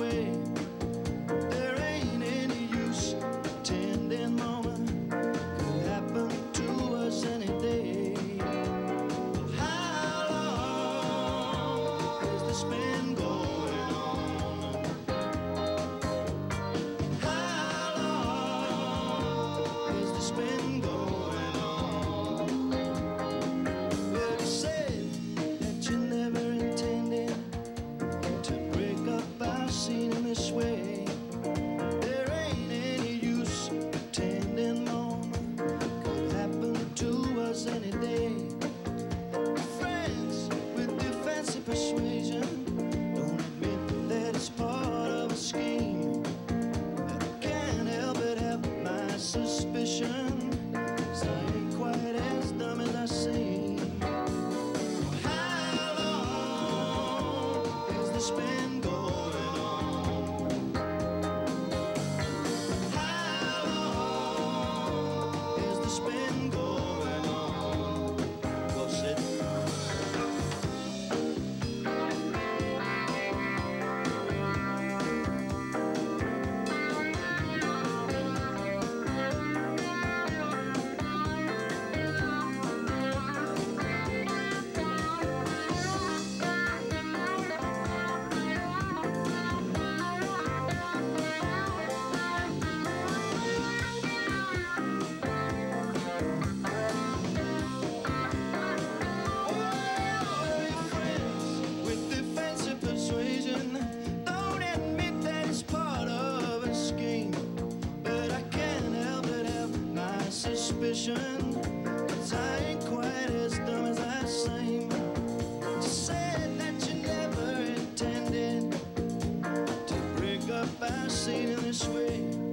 way. There ain't any use pretending, mama, could happen to us any day. How long has this been going on? How long has this been going on? Well, you said that you never intended to break up our scene in this way. There ain't any use pretending, mama, could happen to us any day. Friends with defensive persuasion don't admit that it's part of a scheme. But I can't help but have my suspicion, 'cause I ain't quite as dumb as I seem. How long has this been going on? How long has this been going on? Go sit. With defensive persuasion, don't admit that it's part of a scheme. But I can't help but have my suspicion, 'cause I ain't quite as dumb as I seem. You said that you never intended to break up our scene in this way.